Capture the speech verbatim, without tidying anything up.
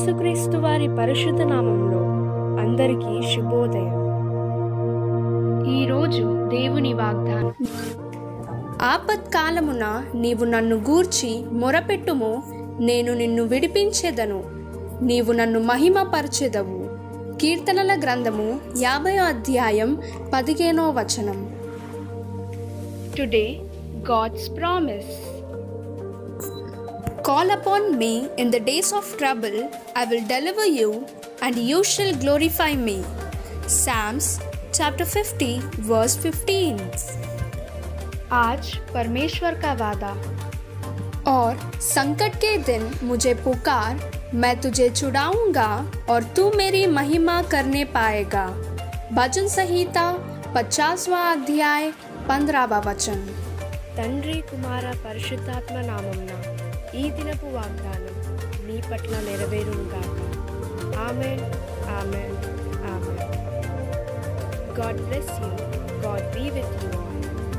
యేసుక్రీస్తు వారి పరిశుద్ధ నామంలో అందరికీ శుభోదయం. ఈరోజు దేవుని వాగ్దానం. ఆపత్కాలమున నీవు నన్ను గూర్చి మొరపెట్టుము, నేను నిన్ను విడిపించెదను, నీవు నన్ను మహిమపరచెదవు. కీర్తనల గ్రంథము యాభై అధ్యాయం పదిహేనో వచనం. Today God's promise. Call upon me in the days of trouble, I will deliver you, and you shall glorify me. Psalms chapter fifty verse fifteen. आज परमेश्वर का वादा. और संकट के दिन मुझे पुकार, मैं तुझे छुड़ाऊंगा और तू मेरी महिमा करने पाएगा. भजन संहिता पचासवां अध्याय पंद्रहवा वचन. తండ్రి కుమార పరిశుద్ధాత్మ నామమున ఈ దినపు వాగ్దానం నీ పట్ల నెరవేరునుగాక. ఆమేన్, ఆమేన్, ఆమేన్. God bless you. God be with you all.